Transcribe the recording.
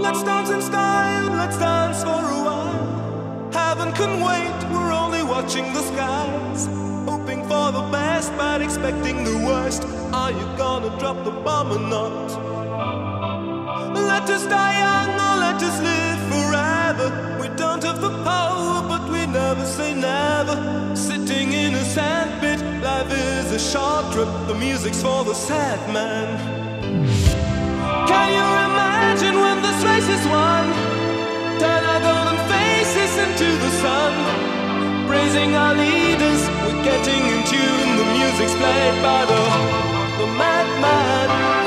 Let's dance in style, let's dance for a while. Heaven can wait, we're only watching the skies. Hoping for the best, but expecting the worst. Are you gonna drop the bomb or not? Let us die young or let us live forever. We don't have the power, but we never say never. Sitting in a sandpit, life is a short trip. The music's for the sad man. Can you imagine when this race is won? Turn our golden faces into the sun. Praising our leaders, we're getting in tune. The music's played by the madman.